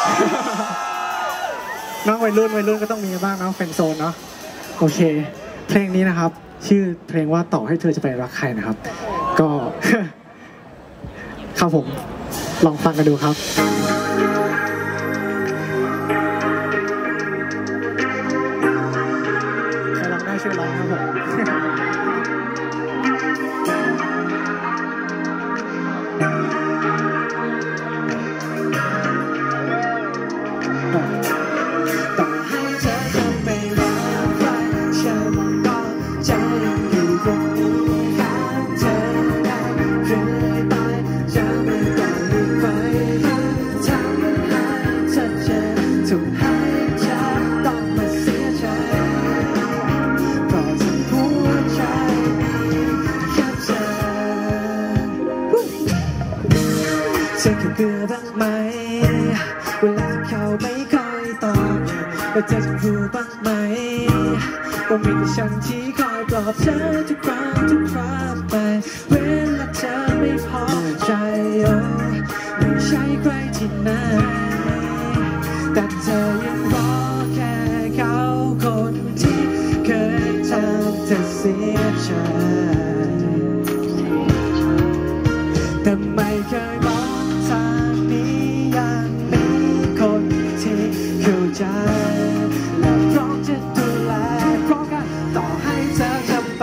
น้องวัยรุ่นก็ต้องมีบ้างนะแฟนโซนเนาะโอเคเพลงนี้นะครับชื่อเพลงว่าต่อให้เธอจะไปรักใครนะครับก็ครับผมลองฟังกันดูครับใครร้องได้ช่วยร้องครับผมฉันแค่เบื่อบ้างไหมเวลาเขาไม่ค่อยตอบแล้วเธอจะรู้บ้างไหมว่ามีแต่ฉันที่คอยปลอบเธอทุกครั้งไปเวลาเธอไม่พอใจไม่ใช่ใครที่ไหนแต่เธอยังรอแค่เขาคนที่เคยทำเธอเสียใจแต่ไม่เคยทางนี้ยังมีคนที่เข้าใจและพร้อมจะดูแลพร้อมกันต่อให้เธอทำไป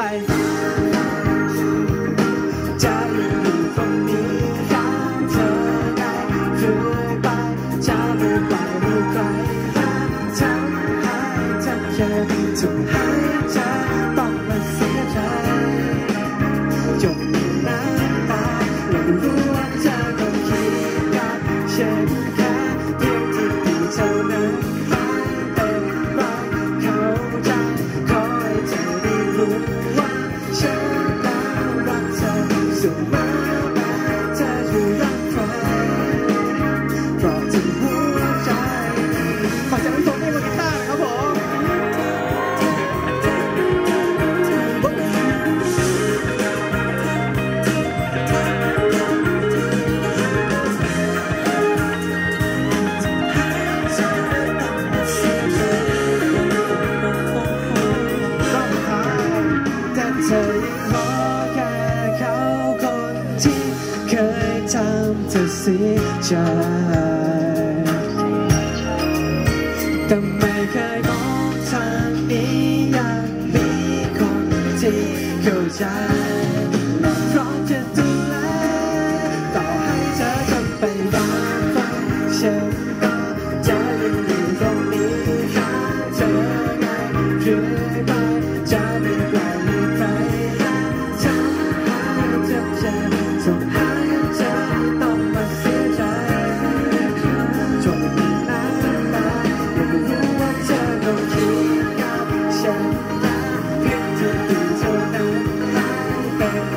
จะอยู่ตรงนี้ข้างเธอได้เรื่อยไปจะไม่ไปมีใครห้ามทำให้เธอเจ็บจะให้เธอต้องมาเสียใจจบน้ำตาและรู้ว่าเธอเช่นแค่เพียงที่ดีเท่านั้นไม่เป็นไรเข้าใจขอให้เธอได้รู้ว่าฉันนั้นรักเธอเสมอแม้เธอจะรักใครเพราะที่หัวใจขอเสียงปรบมือให้กีตาร์นะครับผมเธอยังรอแค่เขาคนที่เคยทำเธอเสียใจแต่ไม่เคยมองทางนี้ยังมีคนที่เข้าใจและพร้อมจะดูแลต่อให้เธอทำไปบ้างฝันฉันก็จะยังอยู่ตรงนี้ข้างเธอไงเรื่อยไปจะไม่ปล่อยส่งให้เธอต้องมาเสียใจจนน้ำตายังไม่รู้ว่าเธอต้องคิดกับฉันนะเพียงเธอดูเท่านั้นไม่เป็น